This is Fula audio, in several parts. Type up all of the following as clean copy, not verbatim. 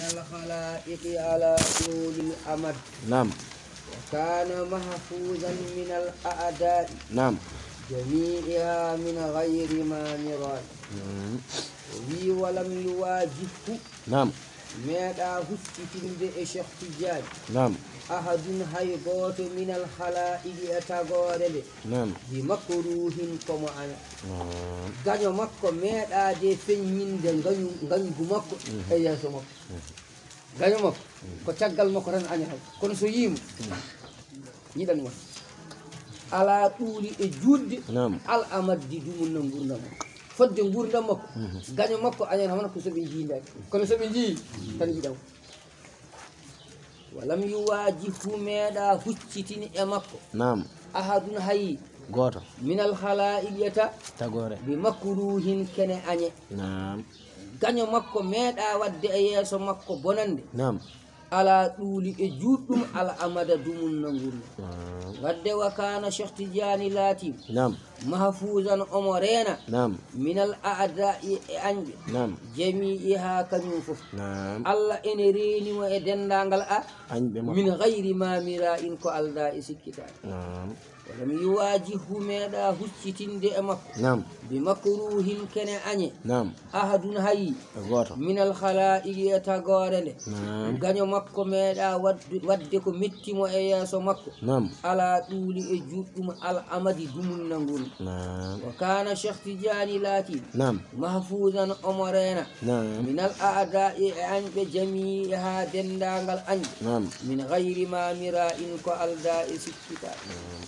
الخلائق على طول الأمد. نعم. وكان محفوظا من الأعداء. نعم. جميعها من غير ما مراد. وي ولم يواجهه. نعم. ماذا هستفند إشخ تجاد. نعم. أحد هيبوت من الخلائق يتغورل. نعم. بمكروه كما أنا. غانيو مكو ماذا دي فنين دي غانيو مكو أي سمك. غانيو مكو كتشغل مكو رن أني هاي كون سيم يدان ما على طول الجود. نعم. الأمد دي دومن نغورنا فد غورنا مكو غانيو مكو أني هانا كو سبي جي لا كون سبي جي تان جي داو ولم يواجه ماذا هستين أمكو. نعم. أحد هاي غوتو من الخلائق يتا تغوري بمكروه كن أني. نعم. غانيو مكو ماذا ود أيسو مكو بونند. نعم. على طول الجود على أمد دومن نغور. ود وكان شيخ تجاني لاتي. نعم. محفوظا أمرينا. نعم. من الأعداء أنج. نعم. جميعها كنوف. نعم. الله إن ريني وإدن دانغل من غير ما مرائن كو ألدا إسكتان. نعم. ولم يواجه ماذا هستين دي أمك. نعم. بمكروه كن أني. نعم. أحد هاي غوتو من الخلائق يتغورل. نعم. غانيو مكو ماذا ودكو متمو إياسو مكو. نعم. على طول الجود على أمد دومن نغور. نعم. وكان شيخ تجاني لاتي. نعم. محفوظا أمرينا. نعم. من الأعداء أنج جميعها دندانغل أنج. نعم. من غير ما مرائن كو ألدا إسكتان.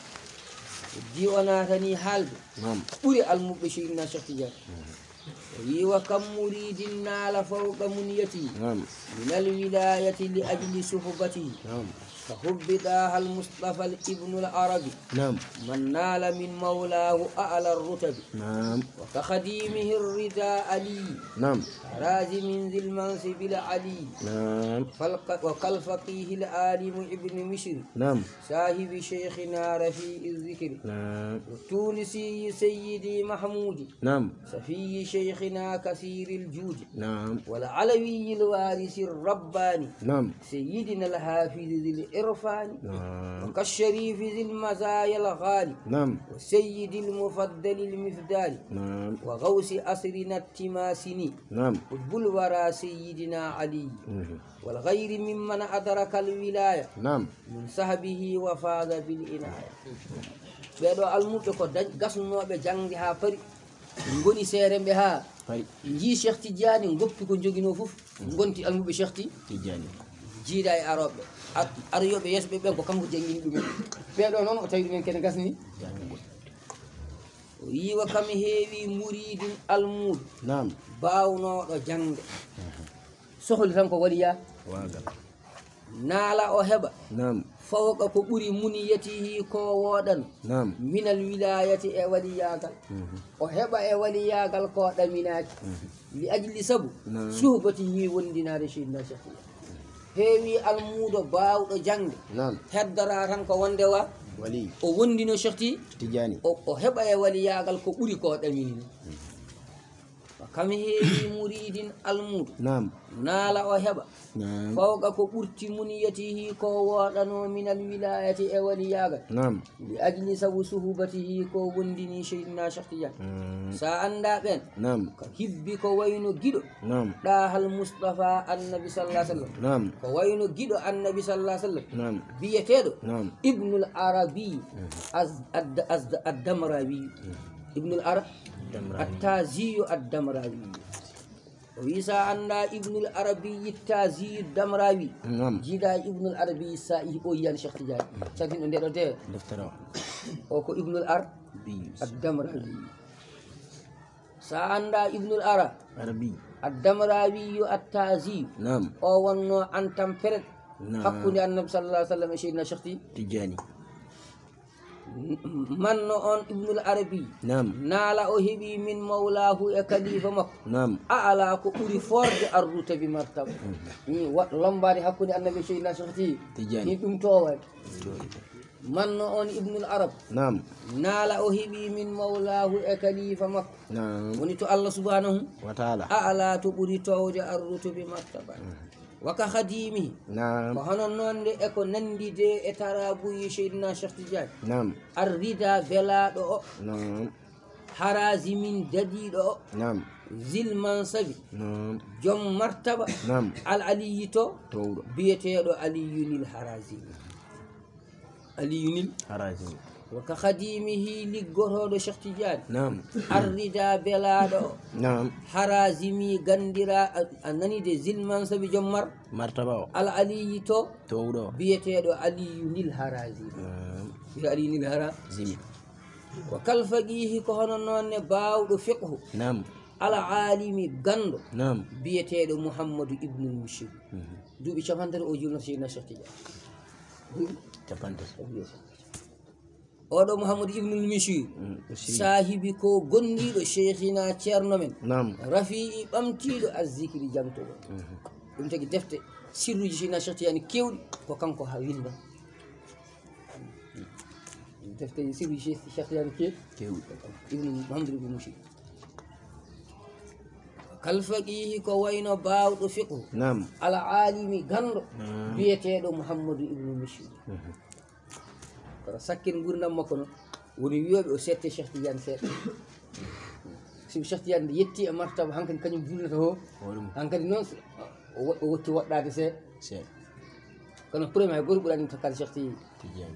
ديوانا ثاني حال. نعم. أولي المبشرين شخصيا. وكم مريد نال فوق منيتي. نعم. من الولاية لأجل صحبته. نعم. فحبطها المصطفى الابن العربي. نعم. من نال من مولاه أعلى الرتب. نعم. وكخديمه الرداء علي. نعم. راز من ذي المنصب العلي. نعم. وكالفقيه العالم ابن مشر. نعم. صاحب شيخنا رفيع الذكر. نعم. والتونسي سيدي محمود. نعم. صفي شيخنا كثير الجود. نعم. والعلوي الوارث الرباني. نعم. سيدنا الحافظ ذي الإرفان. نعم. وكالشريف ذي المزايا الغالي. نعم. والسيد المفضل المفدال. نعم. وغوث أسرنا التماسني. نعم. قطب الورى سيدنا علي. والغير ممن أدرك الولاية. نعم. من صحبه وفاز بالإناية. بيدو الموت كو غاسنوبه جانغي ها فري ngoni serembe ha fari ji Cheikh Tidiane goppi ko jogino fof gonti almube Cheikh Tidiane jiida e arobe aryobe yesbe ben ko kanko jangini dum beedo non o tawi dum ken gasni yi wa kam heewi muridin almud. Naam. Baawno do jangde sohli tan ko waliya wagal naala o heba. Naam. fawqa ko buri muniyatihi ko wodan. Naam. min al wilayati e waliyagal. o heba e waliyagal ko daminaki. li ajli sabu suhbatihi wondinaade Seydina Cheikh heewi almudo baawdo jangde. Naam. heddara tan ko wonde wa wali o wondino Cheikh Tidiane o heba e waliyagal ko buri ko damini kam heewi muridin almudo. Naam. naala o heba Naam. fawqa ko burti muniyatihi ko wodano min al wilayati e waliyagal. Naam. li ajli sabu suhbatihi ko wondini Seydina Cheikh Tidiane. sa anda ben. Naam. ko hibbi ko wayno gido. Naam. dahal Mustafa annabi sallallahu alaihi wasallam. Naam. ko wayno gido annabi sallallahu alaihi wasallam. Naam. biyetedo Naam. ibnul arabi ad-damrawi ibnul arab التازي الدمراوي. ويسا أن ابن العربي التازي الدمراوي. نعم. جدا ابن العربي سائه أويان شيخ تجاري. ساكن عندنا ده. دفترا. أوكو ابن العربي الدمراوي. سأن ابن عربي الدمراوي التازي. نعم. أو أنه أن تمفرد. نعم. حقني النبي صلى الله عليه وسلم سيدنا شيخ Tidiane. من on ابن العربي. نعم. نالا أهبي من مولاه كليفة مك. نعم. أعلى كوري فورد الروت بمرتبة. لمباري حكوني النبي سيدنا شيخ Tidiane. نيتم توال. من on ابن العرب. نعم. نالا أهبي من مولاه كليفة مك. نعم. ونيتو الله سبحانه وتعالى أعلى كوري توج الروت بمرتبة. waka khadimi نعم ko hono noon de eko nandide e tarabuyi Seydina Cheikh Tidiane نعم arrida belaɗo o نعم harazimin dadiɗo o نعم zil mansabi نعم joom martaba نعم al aliyi to تورو biyeteɗo aliyunil harazimi aliyunil حرازي waka khadimihi liggotoɗo Cheikh Tidiane نعم arrida belaɗo o نعم harazimi gandira a nanide zil mansabi jommar مرتبة al aliyi to تورو biyeteɗo aliyunil harazimi نعم biye aliyunil hara زمي wa kalfaqihi ko hono noonne bawɗo fiqhu نعم al alimi gando نعم biyeteɗo Mouhammadou ibnul Mouchir duuɓi capantati o julnata Seydina Cheikh Tidiane duuɓi تبانتس oɗo Mouhammadou ibnul Mouchir sahibi ko gonɗiɗo cheikhina ceerno men نعم rafi'i ɓamtiɗo azzikri jamtogo ɗum tagui defte sirruji Seydina Cheikh Tidiane kewɗi ko kanko ha winda defte sirruji Cheikh Tidiane كيوي ibnu Mouhammadou ibnul Mouchir kalfaqihi ko wayno bawɗo fiqhu نعم al alimi gando biyeteɗo Mouhammadou ibnul Mouchir kono sakkine gurdam makko noon woni wiyoɓe o sette Cheikh Tidiane seeɗa simi Cheikh Tidiane nde yetti e martaba hankkadi kañum julnata ho hankkadi noon o wotti woɗɗade seeɗa سير kono premier hay goto ɓuurani takkade Cheikh تجاني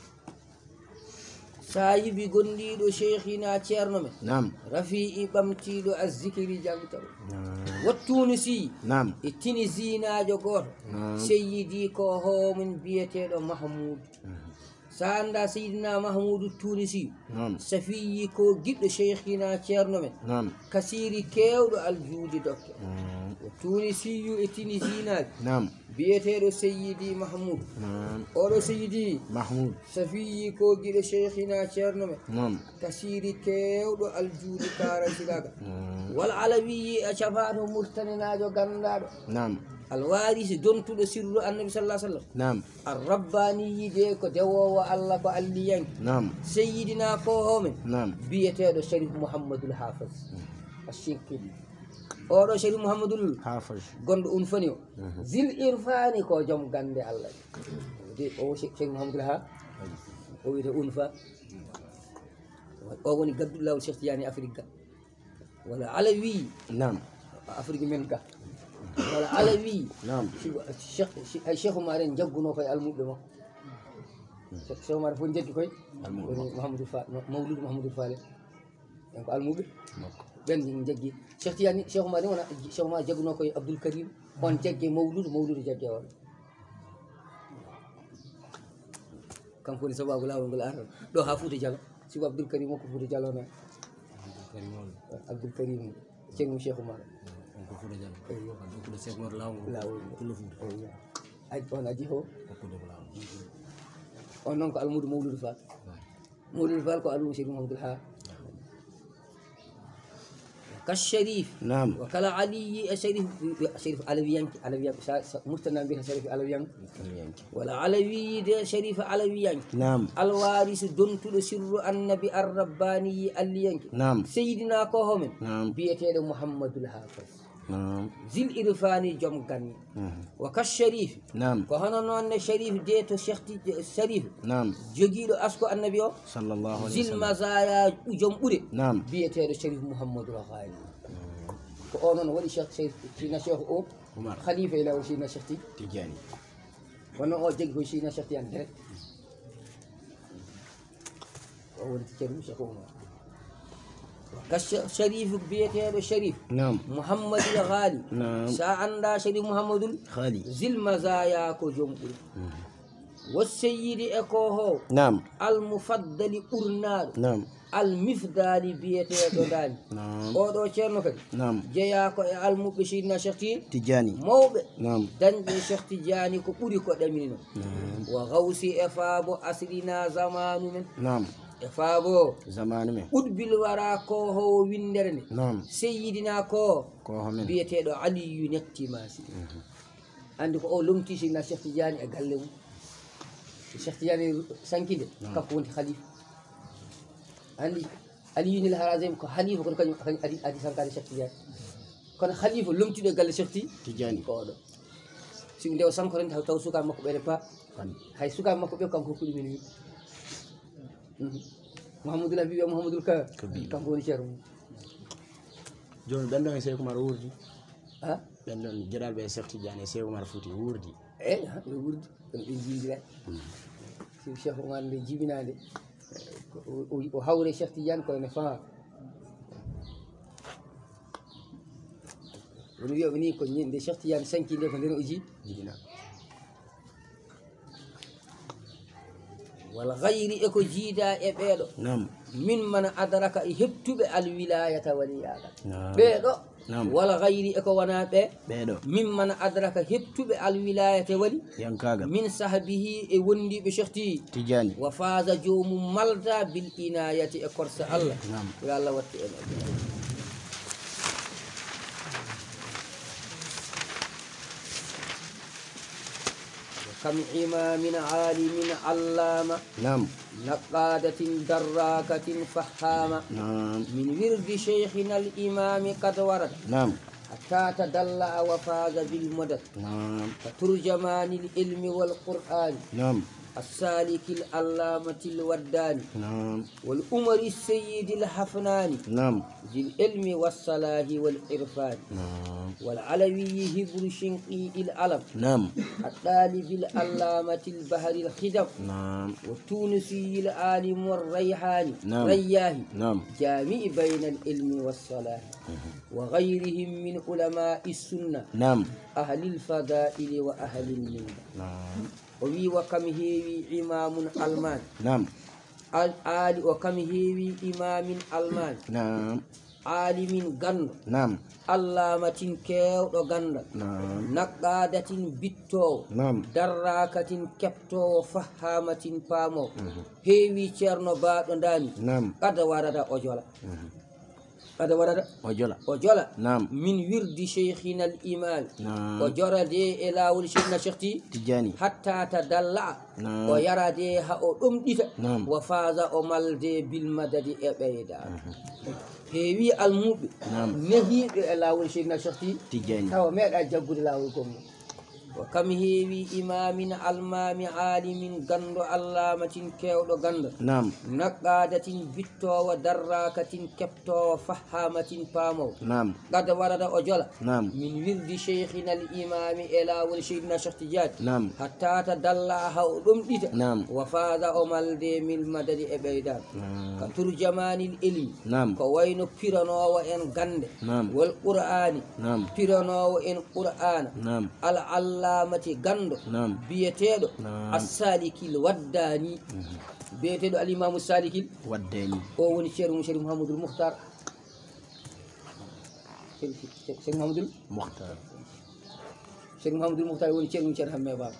sahibi gonɗiɗo cheikhina ceerno men نعم rafi'i ɓamtiɗo azzikri jamtaɓo نعم wattuni si نعم e tinisinajo goto seyidi ko homin biyeteɗo Mahmoud sa anda Seydina Mahmoudou Tunisi نعم safiyi ko giɗɗo cheikhina ceerno men نعم kasiri kewɗo aljuudi dokke نعم o tunisiyu e tinisinaji نعم biyeteɗo Seyidi Mahmoud نعم oɗo Seyidi محمود safiyi ko giɗo cheikhina ceerno men نعم kasiri kewɗo aljuudi karasilaga نعم wal alawiyi e cafato murtaninajo gandaɗo نعم alwarisi dontuɗo sirru annabi sallah sallam نعم arrabbaniyi de ko dewowo Allah ko alliyanki نعم seyidina ko homen نعم biyeteɗo Sharif Mouhamadoul Hafiz achinkili oɗo Sharif Mouhamadoul حافظ gonɗo un fani o zil irfani ko joom gande Allah de o Sharif Mouhamadoul ha o wiyete un fa o woni gadduɗo lawol Cheikh Tidiane Afrique ga wala alawi نعم Afrique men ga wala alawi نعم Cheikh Oumar en jagguno koye almuɓe makko Cheikh Oumar fof jaggi koye woni Mouhamadoul Fall Mawlud Mouhamadoul Fall en ko almuɓe ɓen jaggi Cheikh Tidiane Cheikh Oumar ni wona Cheikh Oumar jagguno koye Abdoul Karim on jagge Mawlud jagge on kanko woni sababu lawol ngol arata ɗo ha Fouta Diallo siko Abdoul Karim o ko Fouta Diallo na Abdoul Karim ceerno Cheikh Oumar ko fuɗa jam ko Cheikh Oumar lawol kullo fuɗa on aji ho hakkude ko lawol on noon ko almudo Mawlud Fall Mawlud Fall ko almudo Cheikh Mouhamadoul ha كالشريف نعم وكلا علي شريف علويان مرتنا بها شريف علويان ولا علوي ده شريف علويان نعم الوارث دونت سر النبي الرباني الليان نعم سيدنا كوهم نعم بيته محمد الحافظ نعم زل إرفاني جم غني وكالشريف نعم كهنا نون شريف ديتو شيخ شريف نعم جوجيدو اسكو النبي صلى الله عليه زل وسلم مزايا جم بودي نعم بيته شريف محمد الغالي ko onon waɗi cheikh sina cheikh o khalifa ila sina cheikh Tidiane wono o jeggi ko sina cheikh Tidiane direct o woni ceerno cheikh o كالشريف بيته الشريف نعم محمد الغالي نعم سأندا شريف محمد خالي زل مزايا كو جوم والسيد اكوهو نعم المفضل أرنال نعم المفضل بيته دودان نعم oɗo ceerno kadi نعم jeeya ko e almuɓe sidna Cheikh Tidiane mawɓe نعم dañɓe Cheikh Tidiane ko ɓuri ko ɗaminino wa gawsi e faabo asrina zamanu men نعم e faabo زمان من ɓuɗbil wara ko howo windere nde نعم seyidina ko كوهم biyeteɗo Aliyu Nettimasi andi ko o lomti sidna Cheikh Tidiane e galle mum Cheikh Tidiane sankide kanko wonti khalifa andi Aliyu nil Harazim ko khalifa kono kañum adi sankade Cheikh Tidiane kono khalifa lomtiɗo e galle Cheikh Tidiane ko oɗo si ndewa sankore taw suka makko ɓeɗe pa hay suka makko ɓe kanko hokkuɗi min wi Mouhamadoul Habib e Mouhamadoul kanko woni ceerno mum joni ɓen ɗon e Cheikh Oumar wurdi ha ɓen ɗon jeɗalɓe e Cheikh Tidiane e Cheikh Oumar Fouti wurdi eyi ɓe wurdi kono ɓe jindira si Cheikh Oumar nde jibinade o hawre Cheikh Tidiane koyene faa woni wiyaɓe ni ko nde Cheikh Tidiane sanki nde ko nden o jibina wal gayri eko jiida e ɓeeɗo nam min mana adraka e heɓtuɓe alwilayata waliyagal ɓeeɗo wal gayri eko wona ɓeeɗo min mana adraka heɓtuɓe alwilayata wali yankagal min sahbihi e wondiɓe Cheikh Tidiane wa faza jomum malda bil inayati e korsa Allah yo Allah watti en كم إمام عالم علامة نعم نقادة دراكة فحامة نعم من ورد شيخنا الإمام قد ورد نعم حتى تدلع وفاز بالمدد نعم فترجمان العلم والقرآن نعم السالك العلامة الوداني نعم والأمر السيد الحفناني نعم ذي العلم والصلاح والعرفان نعم والعلوي هبر شنقي العلم نعم الطالب العلامة البحر الخدم نعم والتونسي العالم والريحاني نعم رياهي نعم جامع بين العلم والصلاح وغيرهم من علماء السنة نعم أهل الفضائل وأهل المنة نعم وي وكم هيوي إمام ألمان نعم آل وكم هيوي إمام ألمان نعم عالم غند نعم علامة كيو غند نعم نقادة بيتو نعم دراكة كبتو فهامة بامو هيوي تشيرنو بادو داني نعم قد ورد أجولا قد ورد أجولا نعم من ورد شيخنا الإمام نعم وجرد إلى ولشيخنا شيخ Tidiane حتى تدلع نعم ويرى دي هاو ديتا نعم وفاز أمال دي بالمدد إبايدا هيوي الموبي نعم نهي إلى ولشيخنا شيخ Tidiane هاو ميد أجابود إلى ولكم وكم هيوي إمام المام عالم غندو علامة كيودو غند نعم نقادة بيتو ودراكة كبتو وفهامة بامو نعم قد ورد أجولا نعم من ورد شيخنا الإمام إلى ولشيخنا شيخ تجاد نعم حتى تدلعها ودمدت نعم وفاز أمال دي من المدد إبايدان نعم كترجمان العلم نعم كوين بيرانو وإن غند نعم والقرآن نعم بيرانو وإن قرآن نعم العلامة غند نعم بيتيدو نعم السالك الوداني بيتيدو الإمام السالك وداني هو شيخ محمد المختار شيخ محمد مختار شيخ محمد المختار وني شيخ همي باب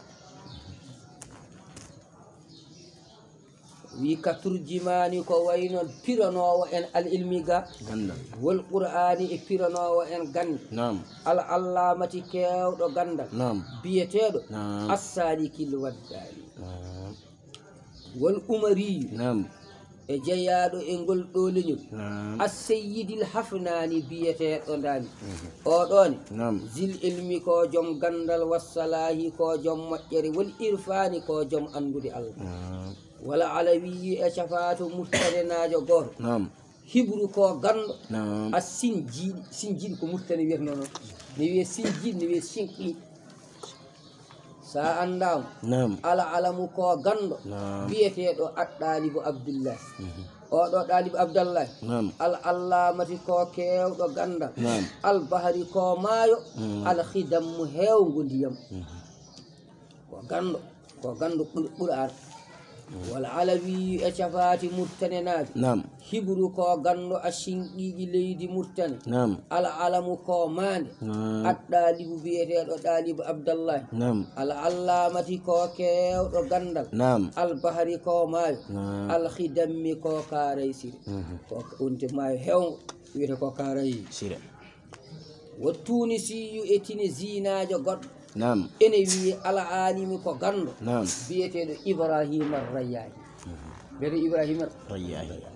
wi ka turjimani ko wayno piranowo en al ilmiga gandal wal qur'ani e piranowo en gandi nam al allamati kewɗo gandal nam biyeteɗo nam assalikil waddani nam wal umari nam e jeeyaɗo e ngol ɗo leñol nam assayidil hafnani biyeteɗo dani oɗone nam zil ilmi ko joom gandal wassalahi ko joom moƴƴere wal irfani ko joom andude Allah nam wala alawi e cafato murtane najo goto nam hibru ko gando nam a sinjiɗi ko murtane wiyata noon ne wiye sinjiɗi ne wiye sinqi sa andama nam ala alamu ko gando nam biyeteɗo aɗɗalibu abdullah oɗo ɗalibu abdallah nam al allamati ko kewɗo gandal nam al bahari ko maayo al khidammu hewgo ndiyam ko gando ɓuran wala alawi e cafati murtane naji nam hibru ko gando a sinqiɗi leydi murtane nam ala alamu ko mande nam aɗɗalibu biyeteɗo ɗalibu abdallah nam al allamati ko kewɗo gandal nam al bahari ko maayo nam al khidammi ko karay sire ko wonte maayo hewgo wiyete ko karay sire wo tunisiyu e tunisinajo goɗɗo nam ene wiye ala alimi ko gando nam biyeteɗo ibrahima rayahi biyete ibrahima rayahi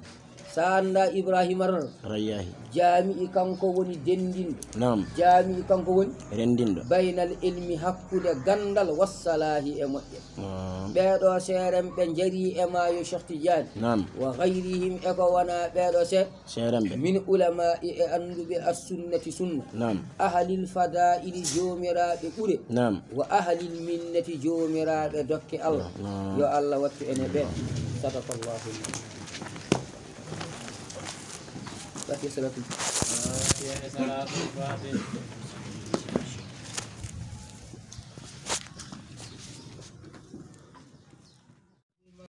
sanda ibrahima ran رياه jami'i kanko woni dendindo نعم jami'i kanko woni رندندو baynal ilmi hakkude gandal wassalahi e moƴƴe نعم ɓeeɗo seeren ɓe jari e maayo Cheikh Tidiane نعم wa gayrihim e ko wona ɓeeɗo se سيرمبه min ulama'i e anduɓe as-sunnati sunna نعم ahlil fada'ili jomiraɓe ɓuure نعم wa ahlil minnati jomiraɓe dokke Allah yo Allah wattu ene ɓe sadakallahu Fatiha salatul